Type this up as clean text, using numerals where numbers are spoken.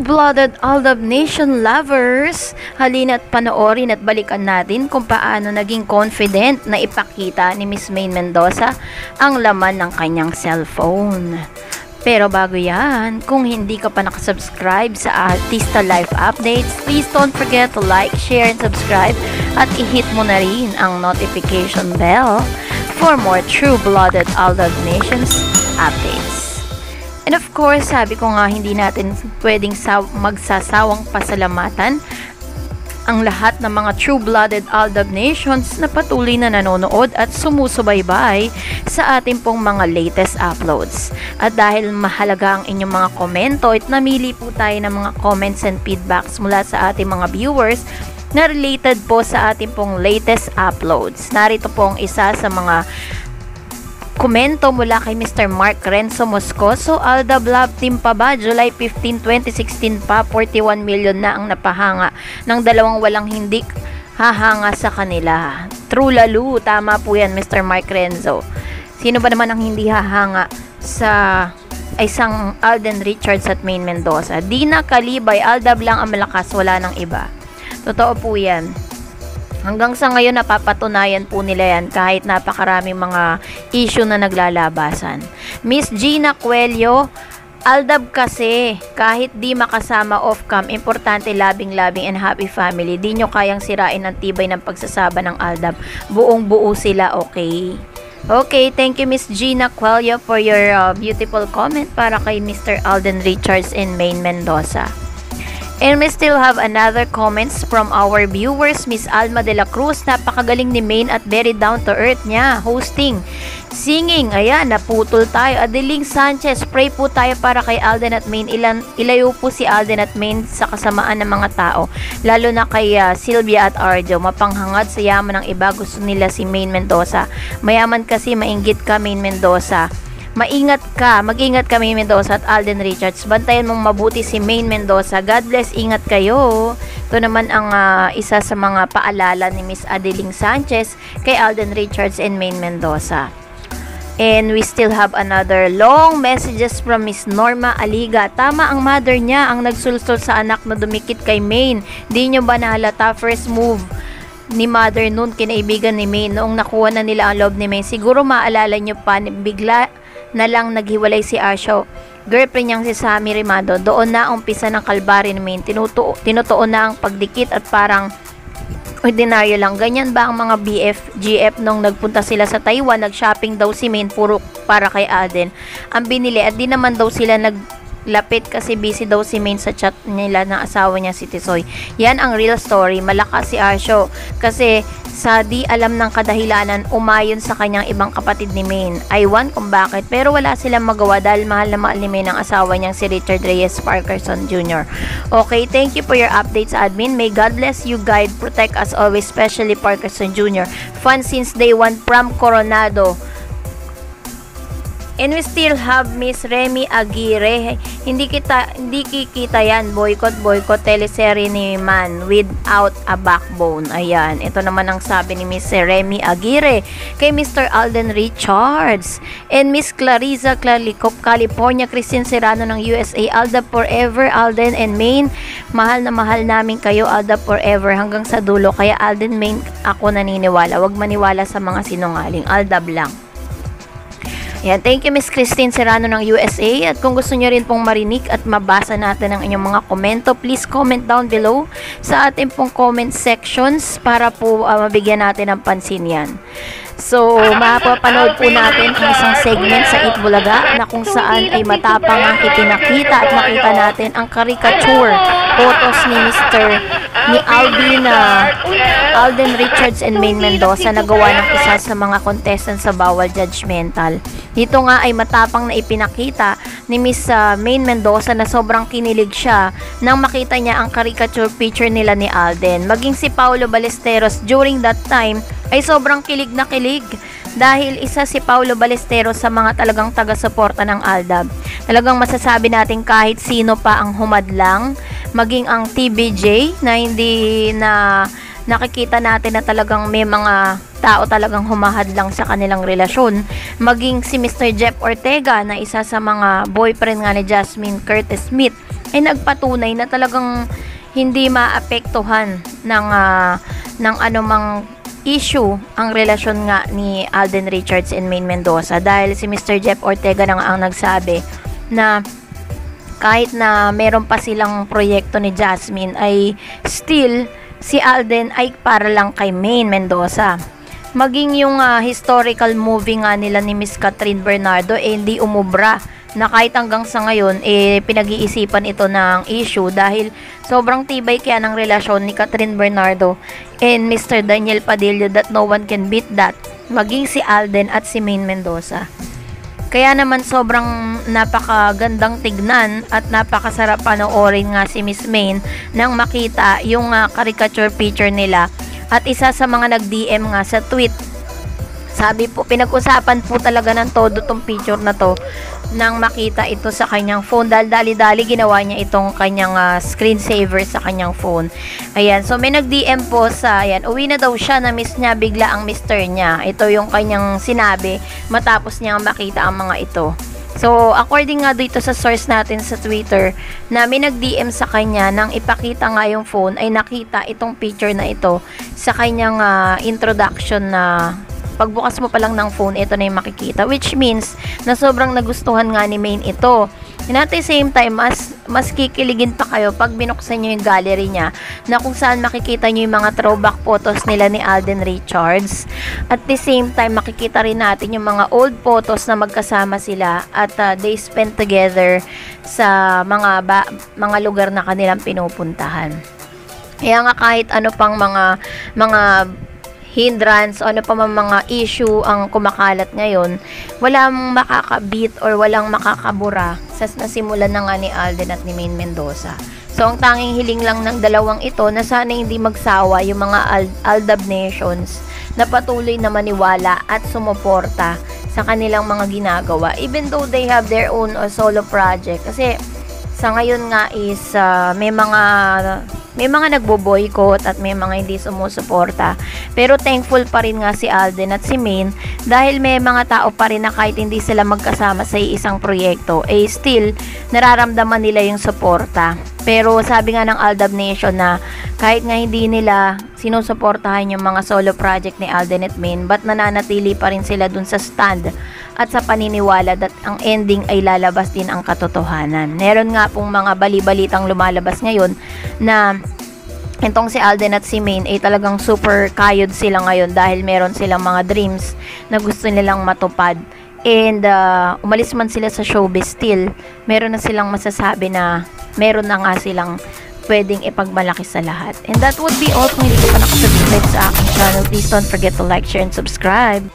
True-blooded Aldab Nation lovers, halina't panoorin at balikan natin kung paano naging confident na ipakita ni Miss Maine Mendoza ang laman ng kanyang cellphone. Pero bago yan, kung hindi ka pa nakasubscribe sa Artista Life Updates, please don't forget to like, share, and subscribe at i-hit mo na rin ang notification bell for more True-blooded Aldab Nations updates. And of course, sabi ko nga, hindi natin pwedeng magsasawang pasalamatan ang lahat ng mga true-blooded Aldab Nations na patuloy na nanonood at sumusubaybay sa ating pong mga latest uploads. At dahil mahalaga ang inyong mga komento, at namili po tayo ng mga comments and feedbacks mula sa ating mga viewers na related po sa ating pong latest uploads. Narito po ang isa sa mga komento mula kay Mr. Mark Renzo Moscoso. Aldab Love Team pa ba? July 15, 2016 pa, 41 million na ang napahanga ng dalawang walang hindi hahanga sa kanila. True lalo, tama po yan Mr. Mark Renzo. Sino ba naman ang hindi hahanga sa isang Alden Richards at Maine Mendoza? Dina Kalibay, Aldab lang ang malakas, wala nang iba. Totoo po yan. Hanggang sa ngayon napapatunayan po nila yan kahit napakaraming mga issue na naglalabasan. Miss Gina Cuello, Aldab kasi kahit di makasama off-cam, importante labing-labing and happy family. Di nyo kayang sirain ang tibay ng pagsasaba ng Aldab. Buong-buo sila, okay? Okay, thank you Miss Gina Cuello for your beautiful comment para kay Mr. Alden Richards and Maine Mendoza. And we still have another comments from our viewers. Miss Alma de la Cruz, napakagaling ni Maine at very down to earth niya. Hosting, singing, ayan, naputol tayo. Adeling Sanchez, pray po tayo para kay Alden at Maine. Ilayo po si Alden at Maine sa kasamaan ng mga tao. Lalo na kay Sylvia at Arjo. Mapanghangad sa yaman ng iba. Gusto nila si Maine Mendoza. Mayaman kasi, mainggit ka Maine Mendoza. Mag-ingat ka Maine Mendoza at Alden Richards. Bantayan mong mabuti si Maine Mendoza. God bless, ingat kayo. Ito naman ang isa sa mga paalala ni Miss Adeling Sanchez kay Alden Richards and Maine Mendoza. And we still have another long messages from Miss Norma Aliga. Tama ang mother niya ang nagsulsol sa anak na dumikit kay Maine. Di nyo ba nahalata first move ni mother noon kinaibigan ni Maine noong nakuha na nila ang loob ni Maine? Siguro maalala nyo pa, bigla na lang naghiwalay si Asho, girlfriend niyang si Sammy Rimado. Doon na umpisa ng kalbari ni Maine. Tinutuon na ang pagdikit at parang ordinaryo lang. Ganyan ba ang mga BF, GF nung nagpunta sila sa Taiwan? Nag-shopping daw si Maine puro para kay Alden ang binili at di naman daw sila naglapit kasi busy daw si Maine sa chat nila ng asawa niya si Tisoy. Yan ang real story. Malakas si Asho kasi sa di alam ng kadahilanan umayon sa kanyang ibang kapatid ni Maine. Aywan kung bakit, pero wala silang magawa dahil mahal na mahal ni Maine ang asawa niyang si Richard Reyes Parkerson Jr. Okay, thank you for your updates admin. May God bless you, guide, protect us always, especially Parkerson Jr. Fun since day one from Coronado. And we still have Miss Remy Aguirre. Hindi kikita yan. Boycott teleserye ni Man without a backbone. Ayan. Ito naman ang sabi ni Miss Remy Aguirre kay Mr. Alden Richards. And Miss Clariza Clarlicop, California, Christine Serrano ng USA. Aldab forever, Alden and Maine. Mahal na mahal namin kayo, Aldab forever hanggang sa dulo. Kaya Alden, Maine, ako naniniwala. Huwag maniwala sa mga sinungaling. Aldab lang. Yan, thank you Miss Christine Serrano ng USA. At kung gusto nyo rin pong marinig at mabasa natin ang inyong mga komento, please comment down below sa ating pong comment sections para po mabigyan natin ng pansin yan. So, mapapanood po natin ang isang segment sa Itbulaga na kung saan ay matapang ang ipinakita at makita natin ang caricature photos ni Alden Richards and Maine Mendoza na gawa ng isa sa mga contestants sa Bawal Judgmental. Dito nga ay matapang na ipinakita ni Miss Maine Mendoza na sobrang kinilig siya nang makita niya ang caricature picture nila ni Alden. Maging si Paulo Ballesteros during that time ay sobrang kilig na kilig dahil isa si Paulo Ballesteros sa mga talagang taga-suporta ng Aldab. Talagang masasabi natin kahit sino pa ang humadlang, maging ang TBJ na hindi na nakikita natin na talagang may mga tao talagang humahadlang sa kanilang relasyon, maging si Mr. Jeff Ortega na isa sa mga boyfriend nga ni Jasmine Curtis Smith ay nagpatunay na talagang hindi maapektuhan ng anumang issue ang relasyon nga ni Alden Richards and Maine Mendoza, dahil si Mr. Jeff Ortega na nga ang nagsabi na kahit na meron pa silang proyekto ni Jasmine, ay still si Alden ay para lang kay Maine Mendoza. Maging yung historical movie nga nila ni Miss Catherine Bernardo hindi umubra, na kahit hanggang sa ngayon pinag-iisipan ito ng issue, dahil sobrang tibay kaya ng relasyon ni Catherine Bernardo and Mr. Daniel Padilla that no one can beat that, maging si Alden at si Maine Mendoza. Kaya naman sobrang napakagandang tignan at napakasarap panoorin nga si Miss Maine nang makita yung caricature picture nila. At isa sa mga nag-DM nga sa tweet, sabi po, pinag-usapan po talaga ng todo tong picture na to nang makita ito sa kanyang phone, dahil dali-dali ginawa niya itong kanyang screensaver sa kanyang phone. Ayan, so may nag-DM po sa, ayan, uwi na daw siya, na miss niya bigla ang mister niya. Ito yung kanyang sinabi matapos niya makita ang mga ito. So, according nga dito sa source natin sa Twitter, na may nag-DM sa kanya nang ipakita nga yung phone, ay nakita itong picture na ito sa kanyang introduction na pagbukas mo pa lang ng phone, ito na yung makikita. Which means, na sobrang nagustuhan nga ni Maine ito. And at the same time, mas kikiligin pa kayo pag binuksan nyo yung gallery niya, na kung saan makikita nyo yung mga throwback photos nila ni Alden Richards. At the same time, makikita rin natin yung mga old photos na magkasama sila at they spent together sa mga lugar na kanilang pinupuntahan. Kaya nga kahit ano pang mga hindrance o ano pa mga issue ang kumakalat ngayon, walang makakabit or walang makakabura sa nasimulan na nga ni Alden at ni Maine Mendoza. So, ang tanging hiling lang ng dalawang ito na sana hindi magsawa yung mga Aldab Nations na patuloy na maniwala at sumuporta sa kanilang mga ginagawa, even though they have their own solo project. Kasi sa ngayon nga is may mga nagbo-boycott at may mga hindi sumusuporta. Pero thankful pa rin nga si Alden at si Maine, dahil may mga tao pa rin na kahit hindi sila magkasama sa isang proyekto, still nararamdaman nila yung suporta. Pero sabi nga ng Aldab Nation na kahit nga hindi nila sinusuportahan yung mga solo project ni Alden at Maine, but nananatili pa rin sila dun sa stand at sa paniniwala that ang ending ay lalabas din ang katotohanan. Meron nga pong mga bali-balitang lumalabas ngayon na itong si Alden at si Maine ay talagang super kayod sila ngayon, dahil meron silang mga dreams na gusto nilang matupad. And umalis man sila sa showbiz, still meron na silang masasabi na meron na nga silang pwedeng ipagmalaki sa lahat. And that would be all. Kung hindi ka pa nakasubscribe sa aking channel, please don't forget to like, share, and subscribe.